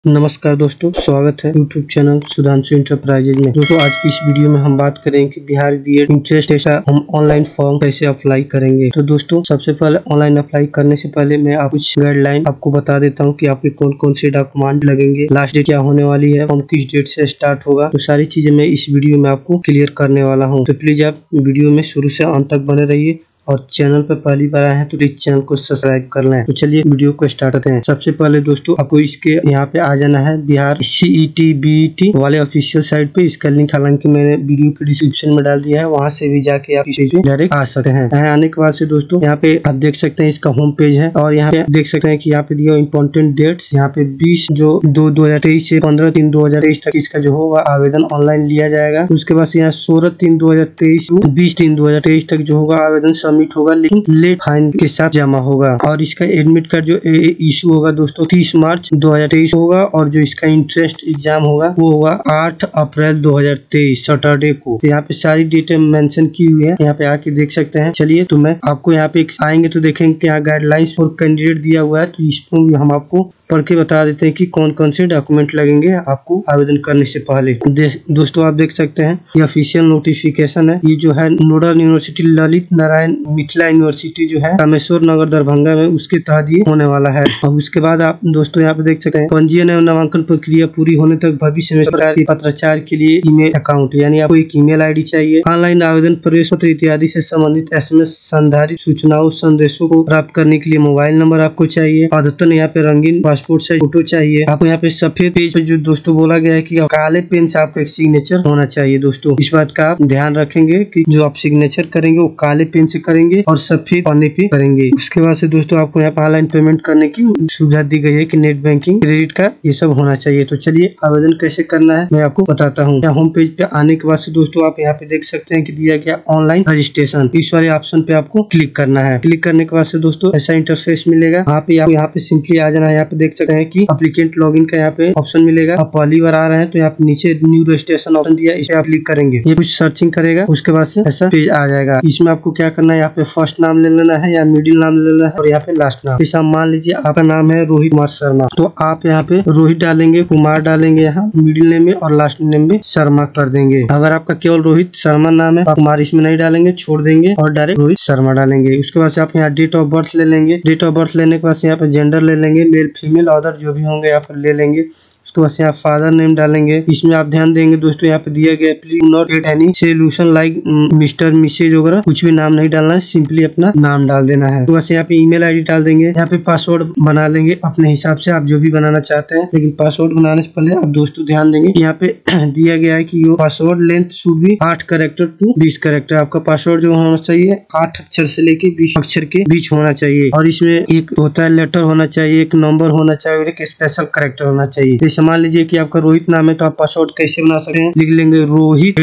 नमस्कार दोस्तों, स्वागत है YouTube चैनल सुधांशु इंटरप्राइजेज में। दोस्तों आज की इस वीडियो में हम बात करेंगे कि बिहार बीएड इंटरेस्ट टेस्ट हम ऑनलाइन फॉर्म कैसे अप्लाई करेंगे। तो दोस्तों सबसे पहले ऑनलाइन अप्लाई करने से पहले मैं कुछ गाइडलाइन आपको बता देता हूं कि आपके कौन कौन से डॉक्यूमेंट लगेंगे, लास्ट डेट क्या होने वाली है, फॉर्म किस डेट से स्टार्ट होगा। तो सारी चीजें मैं इस वीडियो में आपको क्लियर करने वाला हूँ। तो प्लीज आप वीडियो में शुरू से अंत तक बने रहिए और चैनल पर पहली बार आए हैं तो प्लीज चैनल को सब्सक्राइब कर लें। तो चलिए वीडियो को स्टार्ट करते हैं। सबसे पहले दोस्तों आपको इसके यहाँ पे आ जाना है बिहार CET BET वाले ऑफिशियल साइट पे। इसका लिंक हालांकि मैंने वीडियो के डिस्क्रिप्शन में डाल दिया है, वहाँ से भी जाके आप इस पे डायरेक्ट आ सकते हैं। यहाँ आने के बाद से दोस्तों यहाँ पे आप देख सकते हैं इसका होम पेज है और यहाँ पे देख सकते हैं कि यहाँ पे दिया इम्पोर्टेंट डेट्स। यहाँ पे 20/2/2023 से 15/3/2023 तक इसका जो होगा आवेदन ऑनलाइन लिया जाएगा। उसके बाद यहाँ 16/3/2023 20/3/2023 तक जो होगा आवेदन सबमिट होगा, लेकिन लेट फाइन के साथ जमा होगा। और इसका एडमिट कार्ड जो इशू होगा दोस्तों 30 मार्च 2023 होगा और जो इसका इंट्रेंस एग्जाम होगा वो होगा 8 अप्रैल 2023 सैटरडे को। तो यहाँ पे सारी डिटेल मेंशन की हुई है, यहाँ पे आके देख सकते हैं। चलिए तो मैं आपको यहाँ पे आएंगे तो देखेंगे कि यहाँ गाइडलाइंस और कैंडिडेट दिया हुआ है, तो इसको भी हम आपको पढ़ के बता देते हैं कि कौन कौन से डॉक्यूमेंट लगेंगे आपको आवेदन करने से पहले। दोस्तों आप देख सकते हैं ये ऑफिशियल नोटिफिकेशन है। ये जो है nodal university Lalit Narayan Mithila university जो है कामेश्वर नगर दरभंगा में, उसके तहत ये होने वाला है। और उसके बाद आप दोस्तों यहाँ पे देख सकते हैं पंजीयन एवं नामांकन प्रक्रिया पूरी होने तक भविष्य में पत्राचार के लिए ईमेल अकाउंट यानी आपको एक ईमेल आईडी चाहिए। ऑनलाइन आवेदन, प्रवेश पत्र इत्यादि से संबंधित SMS संधारित सूचनाओं संदेशों को प्राप्त करने के लिए मोबाइल नंबर आपको चाहिए। अद्यतन यहाँ पे रंगीन पासपोर्ट साइज फोटो चाहिए। आपको यहाँ पे सफेद पेज पे जो दोस्तों बोला गया है कि काले पेन से आपका एक सिग्नेचर होना चाहिए। दोस्तों इस बात का आप ध्यान रखेंगे कि जो आप सिग्नेचर करेंगे वो काले पेन से करेंगे और सफेद पन्ने पे करेंगे। उसके बाद से दोस्तों आपको यहाँ पे ऑनलाइन पेमेंट करने की सुविधा दी गई है कि नेट बैंकिंग, क्रेडिट कार्ड, ये सब होना चाहिए। तो चलिए आवेदन कैसे करना है मैं आपको बताता हूँ। होम पेज पे आने के बाद से दोस्तों आप यहाँ पे देख सकते हैं कि दिया गया ऑनलाइन रजिस्ट्रेशन, इस वाले ऑप्शन पे आपको क्लिक करना है। क्लिक करने के बाद से दोस्तों ऐसा इंटरफेस मिलेगा। यहाँ पे सिंपली आ जाना है। यहाँ पे देख सकते हैं कि एप्लीकेंट लॉगिन का यहाँ पे ऑप्शन मिलेगा। आप पहली बार आ रहे हैं तो यहाँ पे नीचे न्यू रजिस्ट्रेशन ऑप्शन दिया, इसे आप क्लिक करेंगे, ये कुछ सर्चिंग करेगा। उसके बाद से ऐसा पेज आ जाएगा। इसमें आपको क्या करना है, यहाँ पे फर्स्ट नाम ले लेना है या मिडिल नाम ले लेना है और यहाँ पे लास्ट नाम। जैसा मान लीजिए आपका नाम है रोहित कुमार शर्मा, तो आप यहाँ पे रोहित डालेंगे, कुमार डालेंगे, यहाँ मिडिल नेम में और लास्ट नेम में शर्मा कर देंगे। अगर आपका केवल रोहित शर्मा नाम है, आप कुमार इसमें नहीं डालेंगे, छोड़ देंगे और डायरेक्ट रोहित शर्मा डालेंगे। उसके बाद से आप यहाँ डेट ऑफ बर्थ ले लेंगे। डेट ऑफ बर्थ लेने के बाद यहाँ पे जेंडर ले लेंगे, मेल फीमेल अदर जो भी होंगे यहाँ पे ले लेंगे। उसके बाद यहाँ फादर नेम डालेंगे। इसमें आप ध्यान देंगे दोस्तों यहाँ पे दिया गया please not add any solution like mister missus वगैरह कुछ भी नाम नहीं डालना है, सिंपली अपना नाम डाल देना है। तो बस यहाँ पे ईमेल आईडी डाल देंगे। यहाँ पे पासवर्ड बना लेंगे अपने हिसाब से, आप जो भी बनाना चाहते हैं। लेकिन पासवर्ड बनाने से पहले आप दोस्तों ध्यान देंगे यहाँ पे दिया गया है कि password length should be 8 character to 20 character. आपका पासवर्ड जो होना चाहिए 8 अक्षर से लेके 20 अक्षर के बीच होना चाहिए। और इसमें एक होता है लेटर होना चाहिए, एक नंबर होना चाहिए और एक स्पेशल कैरेक्टर होना चाहिए। मान लीजिए कि आपका रोहित नाम है तो आप पासवर्ड कैसे बना सकते हैं, लिख लेंगे रोहित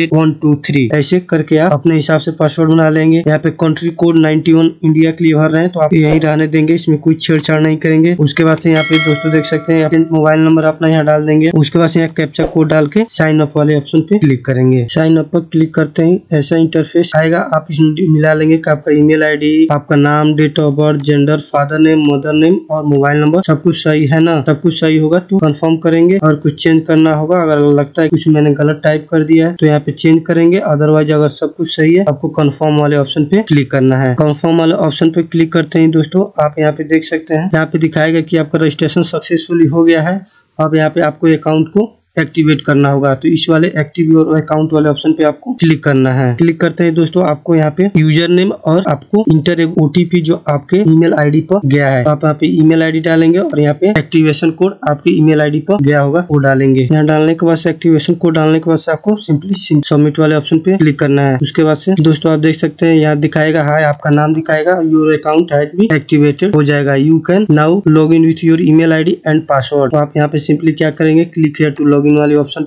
@123 ऐसे करके आप अपने हिसाब से पासवर्ड बना लेंगे। यहाँ पे कंट्री कोड 91 इंडिया के लिए भर रहे हैं तो आप यही रहने देंगे, इसमें कोई छेड़छाड़ नहीं करेंगे। उसके बाद से यहाँ पे दोस्तों देख सकते हैं मोबाइल नंबर अपना यहाँ डाल देंगे। उसके बाद से यहाँ कैप्चा कोड डाल के साइन अप वाले ऑप्शन पे क्लिक करेंगे। साइन अप पर क्लिक करते ही ऐसा इंटरफेस आएगा। आप इसमें मिला लेंगे कि आपका ईमेल आईडी, आपका नाम, date of birth, gender, father name, mother name और मोबाइल नंबर सब कुछ सही है ना। सब कुछ सही होगा तो कंफर्म करेंगे और कुछ चेंज करना होगा। अगर लगता है कुछ मैंने गलत टाइप कर दिया है तो यहाँ पे चेंज करेंगे। अदरवाइज अगर सब कुछ सही है आपको कंफर्म वाले ऑप्शन पे क्लिक करना है। कंफर्म वाले ऑप्शन पे क्लिक करते हैं दोस्तों आप यहाँ पे देख सकते हैं, यहाँ पे दिखाएगा कि आपका रजिस्ट्रेशन सक्सेसफुली हो गया है। अब यहाँ पे आपको अकाउंट को एक्टिवेट करना होगा, तो इस वाले एक्टिव और अकाउंट वाले ऑप्शन पे आपको क्लिक करना है। क्लिक करते हैं दोस्तों आपको यहाँ पे यूजर नेम और आपको इंटर एक OTP जो आपके ईमेल आईडी पर गया है, आप यहाँ पे ईमेल आईडी डालेंगे और यहाँ पे एक्टिवेशन कोड आपके ईमेल आईडी पर गया होगा वो डालेंगे। यहाँ डालने के बाद से एक्टिवेशन कोड डालने के बाद से आपको सिंपली सबमिट वाले ऑप्शन पे क्लिक करना है। उसके बाद से दोस्तों आप देख सकते हैं यहाँ दिखाएगा हाय, आपका नाम दिखाएगा, your account has been activated हो जाएगा, you can now log in with your email ID and password. तो आप यहाँ पे सिंपली क्या करेंगे, क्लिक हियर टू लॉगिन वाले ऑप्शन पे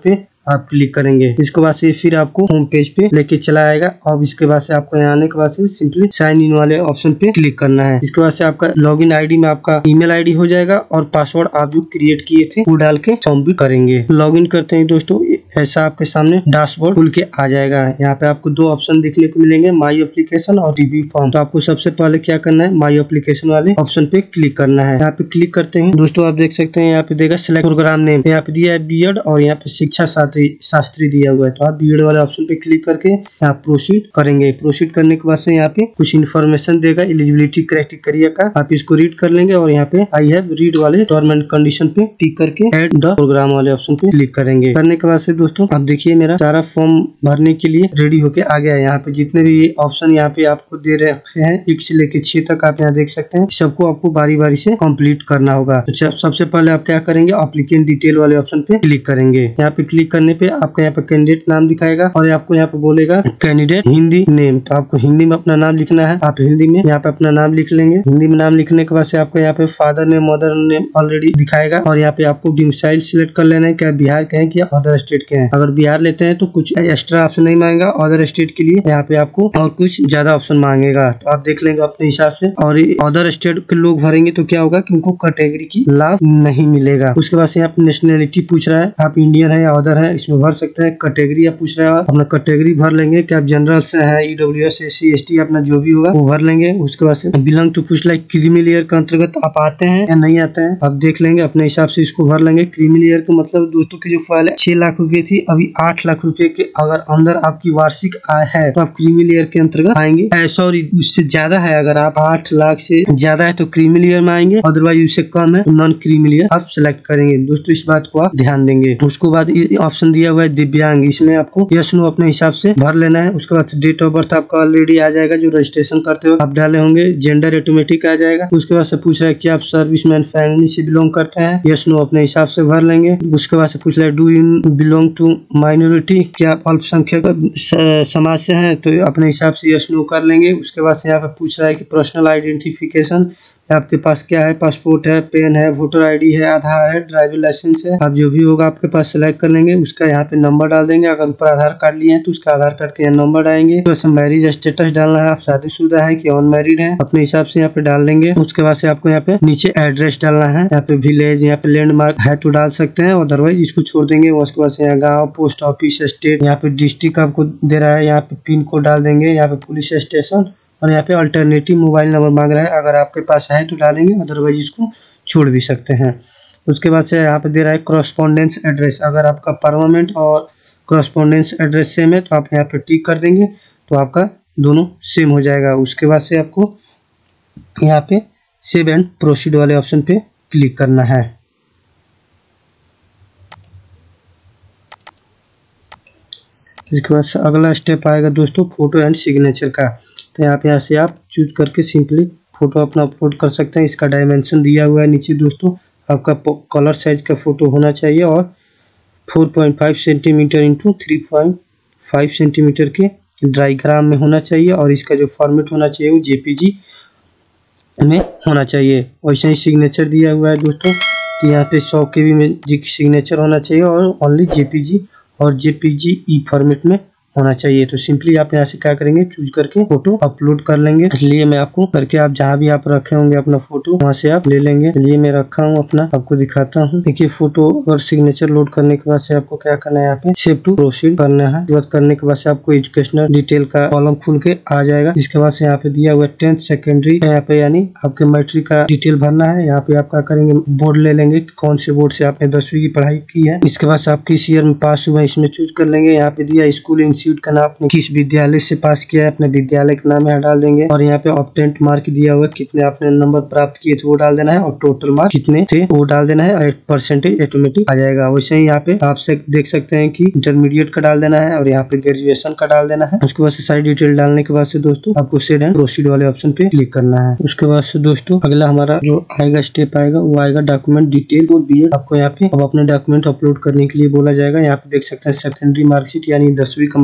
आप क्लिक करेंगे। इसके बाद से फिर आपको होम पेज पे लेके चला आएगा। अब इसके बाद से आपको यहाँ आने के बाद से सिंपली साइन इन वाले ऑप्शन पे क्लिक करना है। इसके बाद से आपका लॉगिन आईडी में आपका ईमेल आईडी हो जाएगा और पासवर्ड आप जो क्रिएट किए थे वो डाल के सबमिट करेंगे। लॉगिन करते हैं दोस्तों, ऐसा आपके सामने डैशबोर्ड खुल के आ जाएगा। यहाँ पे आपको दो ऑप्शन देखने को मिलेंगे, माई एप्लीकेशन और रिव्यू फॉर्म। तो आपको सबसे पहले क्या करना है, माई एप्लीकेशन वाले ऑप्शन पे क्लिक करना है। यहाँ पे क्लिक करते हैं दोस्तों, आप देख सकते हैं यहाँ पे देगा सिलेक्ट प्रोग्राम नेम, यहाँ पे दिया है बीएड और यहाँ पे शिक्षा शास्त्री दिया हुआ है। तो आप बीएड वाले ऑप्शन पे क्लिक करके आप प्रोसीड करेंगे। प्रोसीड करने के बाद से यहाँ पे कुछ इन्फॉर्मेशन देगा एलिजिबिलिटी क्राइटेरिया का, आप इसको रीड कर लेंगे और यहाँ पे आई हैव रीड वाले टर्म एंड कंडीशन पे टिक करके ऐड द प्रोग्राम वाले ऑप्शन पे क्लिक करेंगे। करने के बाद से दोस्तों आप देखिए मेरा सारा फॉर्म भरने के लिए रेडी होके आ गया है। यहाँ पे जितने भी ऑप्शन यहाँ पे आपको दे रखे हैं 1 से लेके 6 तक आप यहाँ देख सकते हैं, सबको आपको बारी बारी से कंप्लीट करना होगा। तो सबसे पहले आप क्या करेंगे, एप्लीकेंट डिटेल वाले ऑप्शन पे क्लिक करेंगे। यहाँ पे क्लिक करने पे आपको यहाँ पे कैंडिडेट नाम दिखाएगा और आपको यहाँ पे बोलेगा कैंडिडेट हिंदी नेम। तो आपको हिंदी में अपना नाम लिखना है, आप हिंदी में यहाँ पे अपना नाम लिख लेंगे। हिंदी में नाम लिखने के बाद से आपको यहाँ पे father name mother name already दिखाएगा और यहाँ पे आपको डोमिसाइल सिलेक्ट कर लेना है, क्या बिहार के हैं क्या अदर स्टेट के हैं। अगर बिहार लेते हैं तो कुछ एक्स्ट्रा ऑप्शन नहीं मांगेगा, अदर स्टेट के लिए यहाँ पे आपको और कुछ ज्यादा ऑप्शन मांगेगा। तो आप देख लेंगे अपने हिसाब से। और अदर स्टेट के लोग भरेंगे तो क्या होगा कि उनको कैटेगरी की लाभ नहीं मिलेगा। उसके बाद से यहाँ पे नेशनलिटी पूछ रहा है, आप इंडियन है या अदर है, इसमें भर सकते हैं। कैटेगरी आप पूछ रहा है, अपना कैटेगरी भर लेंगे, क्या आप जनरल से है, EWS SC ST अपना जो भी होगा वो भर लेंगे। उसके बाद से बिलोंग टू पूछ रहा है, क्रीमी लेयर के अंतर्गत आप आते हैं या नहीं आते हैं, आप देख लेंगे अपने हिसाब से इसको भर लेंगे। क्रीमी लेयर का मतलब दोस्तों की जो फाइल है 6 लाख रुपए थी, अभी 8 लाख रुपए के अगर अंदर आपकी वार्षिक आय है तो आप क्रीमी लेयर के अंतर्गत आएंगे। सॉरी उससे ज्यादा है, अगर आप 8 लाख से ज्यादा है तो क्रीमी लेयर में आएंगे, अदरवाइज उससे कम है तो नॉन क्रीमी लेयर आप सिलेक्ट करेंगे। दोस्तों इस बात को आप ध्यान देंगे। उसके बाद ऑप्शन दिया हुआ है दिव्यांग, इसमें आपको यस नो अपने हिसाब से भर लेना है। उसके बाद डेट ऑफ बर्थ आपका ऑलरेडी आ जाएगा जो रजिस्ट्रेशन करते हो आप डाले होंगे, जेंडर ऑटोमेटिक आ जाएगा। उसके बाद से पूछ रहा है कि आप सर्विसमैन फैमिली से बिलोंग करते हैं, यस नो अपने हिसाब से भर लेंगे। उसके बाद से पूछ रहा है do you belong to minority, क्या आप अल्पसंख्यक समाज से हैं, तो अपने हिसाब से यस नो कर लेंगे। उसके बाद से यहाँ पे पूछ रहा है कि पर्सनल आइडेंटिफिकेशन आपके पास क्या है, पासपोर्ट है, पेन है, वोटर आईडी है, आधार है, ड्राइविंग लाइसेंस है, आप जो भी होगा आपके पास सिलेक्ट कर लेंगे। उसका यहाँ पे नंबर डाल देंगे, अगर ऊपर आधार कार्ड लिए हैं तो उसका आधार कार्ड के नंबर डालेंगे। तो मैरिज स्टेटस डालना है, आप शादीशुदा है कि अनमैरिड है, अपने हिसाब से यहाँ पे डाल देंगे। उसके बाद से आपको यहाँ पे नीचे एड्रेस डालना है, यहाँ पे विलेज, यहाँ पे लैंडमार्क है तो डाल सकते हैं, अदरवाइज इसको छोड़ देंगे। उसके बाद से यहाँ गाँव, पोस्ट ऑफिस, स्टेट, यहाँ पे डिस्ट्रिक्ट आपको दे रहा है, यहाँ पे पिन कोड डाल देंगे, यहाँ पे पुलिस स्टेशन और यहाँ पे अल्टरनेटिव मोबाइल नंबर मांग रहा है, अगर आपके पास है तो डालेंगे, अदरवाइज इसको छोड़ भी सकते हैं। उसके बाद से यहाँ पे दे रहा है करस्पॉन्डेंस एड्रेस, अगर आपका परमानेंट और करस्पॉन्डेंस एड्रेस सेम है तो आप यहाँ पे टिक कर देंगे तो आपका दोनों सेम हो जाएगा। उसके बाद से आपको यहाँ पे सेव एंड प्रोसीड वाले ऑप्शन पे क्लिक करना है। इसके बाद अगला स्टेप आएगा दोस्तों फोटो एंड सिग्नेचर का। तो यहाँ से आप चूज करके सिंपली फोटो अपना अपलोड कर सकते हैं। इसका डायमेंशन दिया हुआ है नीचे दोस्तों, आपका कलर साइज का फोटो होना चाहिए और 4.5 सेंटीमीटर इंटू 3.5 सेंटीमीटर के डायग्राम में होना चाहिए और इसका जो फॉर्मेट होना चाहिए वो JPG में होना चाहिए। वैसे ही सिग्नेचर दिया हुआ है दोस्तों कि यहाँ पे 100 KB में सिग्नेचर होना चाहिए और ओनली JPG और JPG ई फॉर्मेट में होना चाहिए। तो सिंपली आप यहाँ से क्या करेंगे, चूज करके फोटो अपलोड कर लेंगे। इसलिए मैं आपको करके आप जहाँ भी आप रखे होंगे अपना फोटो वहाँ से आप ले लेंगे। चलिए मैं रखा हूँ अपना, आपको दिखाता हूँ। देखिए फोटो और सिग्नेचर लोड करने के बाद से आपको क्या करना है, यहाँ पे सेव टू प्रोसीड करना है। बात करने के बाद से आपको एजुकेशनल डिटेल का कॉलम खुल के आ जाएगा। इसके बाद से यहाँ पे दिया हुआ 10th सेकेंडरी, यहाँ पे यानी आपके मैट्रिक का डिटेल भरना है। यहाँ पे आप क्या करेंगे, बोर्ड ले लेंगे, कौन से बोर्ड से आपने 10वीं की पढ़ाई की है। इसके बाद से आप किस ईयर में पास हुए इसमें चूज कर लेंगे। यहाँ पे दिया स्कूल इंस्टीट्यूट का नाम, आपने किस विद्यालय से पास किया है, अपने विद्यालय का नाम यहाँ डाल देंगे और यहाँ पे ऑब्टेंट मार्क दिया हुआ है, कितने आपने नंबर प्राप्त किए थे वो डाल देना है और टोटल मार्क कितने थे वो डाल देना है और परसेंटेज ऑटोमेटिक आ जाएगा। वैसे ही यहाँ पे आप देख सकते हैं कि इंटरमीडिएट का डाल देना है और यहाँ पे ग्रेजुएशन का डाल देना है। उसके बाद से सारी डिटेल डालने के बाद से दोस्तों आपको सेव एंड प्रोसीड वाले ऑप्शन पे क्लिक करना है। उसके बाद से दोस्तों अगला हमारा जो आएगा स्टेप आएगा वो आएगा डॉक्यूमेंट डिटेल और BA। आपको यहाँ पे अब अपने डॉक्यूमेंट अपलोड करने के लिए बोला जाएगा। यहाँ पे देख सकते हैं सेकेंडरी मार्कशीट यानी 10वीं का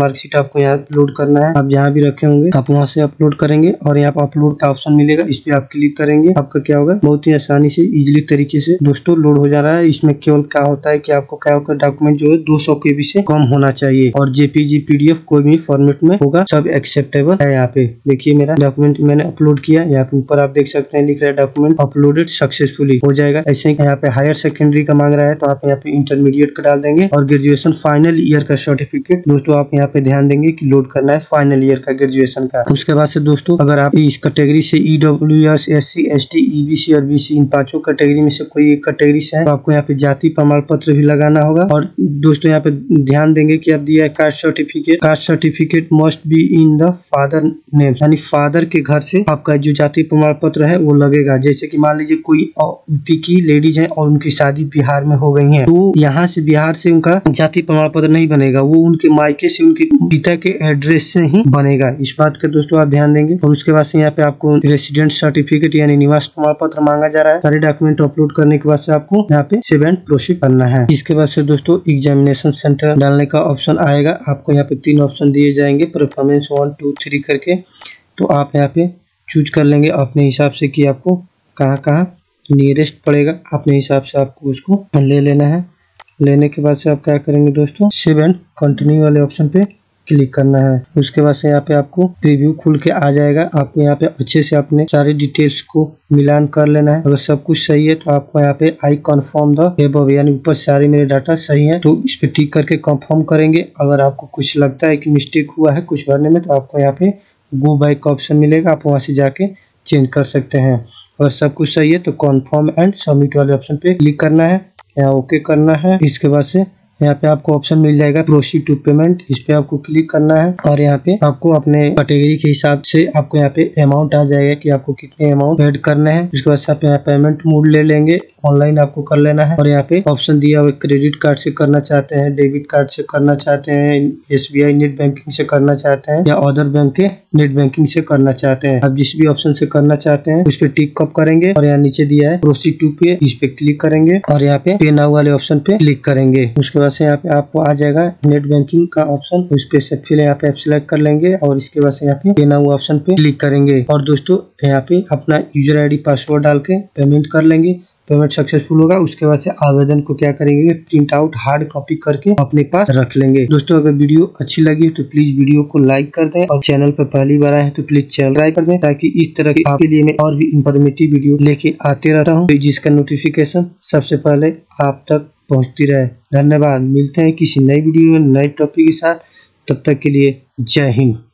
मार्कशीट आपको यहाँ अपलोड करना है। आप जहाँ भी रखे होंगे आप वहाँ से अपलोड करेंगे और यहाँ पर अपलोड का ऑप्शन मिलेगा, इस पे आप क्लिक करेंगे। आपका क्या होगा, बहुत ही आसानी से इजीली तरीके से दोस्तों लोड हो जा रहा है। इसमें केवल क्या होता है कि आपको क्या होगा, डॉक्यूमेंट जो है 200 KB से कम होना चाहिए और JPG PDF कोई भी फॉर्मेट में होगा, सब एक्सेप्टेबल है। यहाँ पे देखिए मेरा डॉक्यूमेंट मैंने अपलोड किया, यहाँ पे ऊपर आप देख सकते हैं लिख रहा है डॉक्यूमेंट अपलोडेड सक्सेसफुली, हो जाएगा। ऐसे ही यहाँ पे हायर सेकेंडरी का मांग रहा है तो आप यहाँ पे इंटरमीडिएट का डाल देंगे और ग्रेजुएशन फाइनल ईयर का सर्टिफिकेट दोस्तों आप यहाँ पे ध्यान देंगे कि लोड करना है फाइनल ईयर का ग्रेजुएशन का। उसके बाद से दोस्तों अगर आप इस कैटेगरी से EWS SC ST EBC और BC इन पांचों कैटेगरी में से कोई एक कैटेगरी से है तो आपको यहाँ पे जाति प्रमाण पत्र भी लगाना होगा। और दोस्तों यहाँ पे ध्यान देंगे कि आप दिया है caste certificate must be in the father name, यानी फादर के घर से आपका जो जाति प्रमाण पत्र है वो लगेगा। जैसे कि मान लीजिए कोई यूपी की लेडीज है और उनकी शादी बिहार में हो गई है तो यहाँ से बिहार से उनका जाति प्रमाण पत्र नहीं बनेगा, वो उनके मायके से उनके पिता के एड्रेस से ही बनेगा। इस बात का दोस्तों आप ध्यान देंगे। और उसके बाद से यहाँ पे आपको रेसिडेंट सर्टिफिकेट यानी निवास प्रमाण पत्र मांगा जा रहा है। सारे डॉक्यूमेंट अपलोड करने के बाद से आपको यहाँ पे सेव एंड प्रोसीड करना है। इसके बाद से दोस्तों एग्जामिनेशन सेंटर डालने का ऑप्शन आएगा। आपको यहाँ पे 3 ऑप्शन दिए जाएंगे परफॉर्मेंस 1 2 3 करके, तो आप यहाँ पे चूज कर लेंगे अपने हिसाब से कि आपको कहाँ नियरेस्ट पड़ेगा, अपने हिसाब से आपको उसको ले लेना है। लेने के बाद से आप क्या करेंगे दोस्तों, सेव एंड कंटिन्यू वाले ऑप्शन पे क्लिक करना है। उसके बाद से यहाँ पे आपको प्रीव्यू खुल के आ जाएगा। आपको यहाँ पे अच्छे से अपने सारे डिटेल्स को मिलान कर लेना है। अगर सब कुछ सही है तो आपको यहाँ पे आई कन्फर्म द अबव, यानी ऊपर सारे मेरे डाटा सही है तो इस पे टिक करके कंफर्म करेंगे। अगर आपको कुछ लगता है कि मिस्टेक हुआ है कुछ भरने में तो आपको यहाँ पे गो बैक का ऑप्शन मिलेगा, आप वहाँ से जाके चेंज कर सकते हैं। अगर सब कुछ सही है तो कन्फर्म एंड सबमिट वाले ऑप्शन पे क्लिक करना है, यहाँ ओके करना है। इसके बाद से यहाँ पे आपको ऑप्शन मिल जाएगा प्रोसीड टू पेमेंट, इस पे आपको क्लिक करना है और यहाँ पे आपको अपने कैटेगरी के हिसाब से आपको यहाँ पे अमाउंट आ जाएगा कि आपको कितने अमाउंट ऐड करने हैं। उसके बाद से आप यहाँ पेमेंट मोड ले लेंगे, ऑनलाइन आपको कर लेना है। और यहाँ पे ऑप्शन दिया हुआ क्रेडिट कार्ड से करना चाहते हैं, डेबिट कार्ड से करना चाहते हैं, SBI नेट बैंकिंग से करना चाहते हैं या अदर बैंक के नेट बैंकिंग से करना चाहते हैं। आप जिस भी ऑप्शन से करना चाहते हैं उस पर टिक कप करेंगे और यहाँ नीचे दिया है प्रोसीड टू पे, इस पे क्लिक करेंगे और यहाँ पे नाउ वाले ऑप्शन पे क्लिक करेंगे। उसके बाद से यहाँ पे आपको आ जाएगा नेट बैंकिंग का ऑप्शन, उस पे से फिर यहाँ पे आप सिलेक्ट कर लेंगे और इसके बाद से यहाँ पे नाउ ऑप्शन पे क्लिक करेंगे और दोस्तों यहाँ पे अपना यूजर ID पासवर्ड डाल के पेमेंट कर लेंगे। पेमेंट सक्सेसफुल होगा। उसके बाद से आवेदन को क्या करेंगे, प्रिंट आउट हार्ड कॉपी करके अपने पास रख लेंगे। दोस्तों अगर वीडियो अच्छी लगी तो प्लीज वीडियो को लाइक कर दें और चैनल पर पहली बार आए हैं तो प्लीज चैनल ट्राई कर दें ताकि इस तरह की आपके लिए मैं और भी इंफॉर्मेटिव वीडियो लेके आते रहता हूँ जिसका नोटिफिकेशन सबसे पहले आप तक पहुँचती रहे। धन्यवाद। मिलते हैं किसी नई वीडियो में नए टॉपिक के साथ, तब तक के लिए जय हिंद।